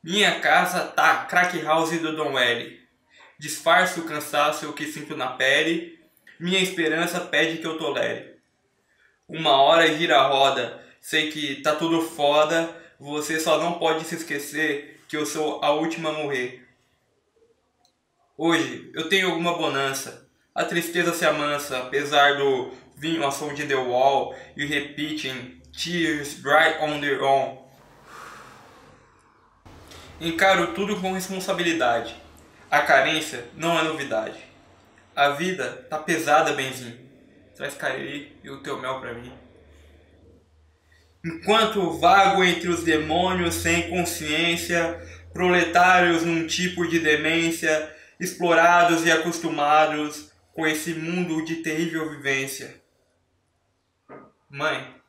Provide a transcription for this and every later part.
Minha casa tá crack house do Dom L. Disfarço o cansaço que sinto na pele. Minha esperança pede que eu tolere. Uma hora gira a roda. Sei que tá tudo foda. Você só não pode se esquecer que eu sou a última a morrer. Hoje eu tenho alguma bonança. A tristeza se amansa, apesar do vinho a som de The Wall e repeating Tears dry on their own. Encaro tudo com responsabilidade. A carência não é novidade. A vida tá pesada, benzinho. Traz Cariri e o teu mel pra mim. Enquanto vago entre os demônios sem consciência, proletários num tipo de demência, explorados e acostumados com esse mundo de terrível vivência. Mãe.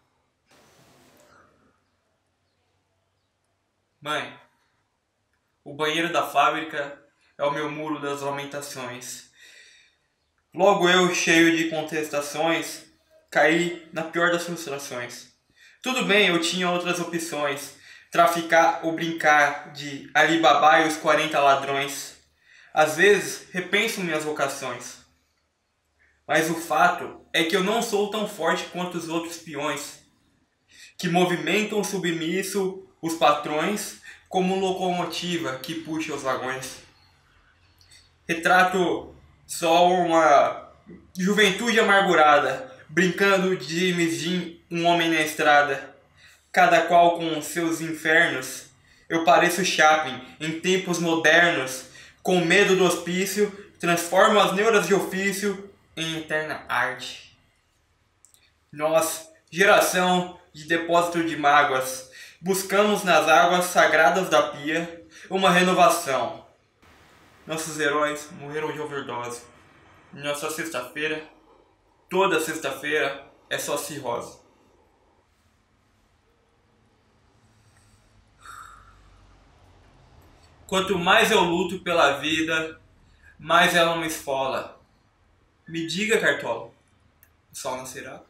Mãe. O banheiro da fábrica é o meu muro das lamentações. Logo eu, cheio de contestações, caí na pior das frustrações. Tudo bem, eu tinha outras opções. Traficar ou brincar de Alibaba e os 40 ladrões. Às vezes, repenso minhas vocações. Mas o fato é que eu não sou tão forte quanto os outros peões, que movimentam submisso os patrões como locomotiva que puxa os vagões. Retrato só uma juventude amargurada, brincando de James Dean, um homem na estrada. Cada qual com seus infernos, eu pareço Chaplin em tempos modernos. Com medo do hospício, transformo as neuras de ofício em eterna arte. Nós, geração de depósito de mágoas, buscamos nas águas sagradas da pia uma renovação. Nossos heróis morreram de overdose. Nossa sexta-feira, toda sexta-feira, é só cirrose. Quanto mais eu luto pela vida, mais ela me esfola. Me diga, Cartola, o sol nascerá?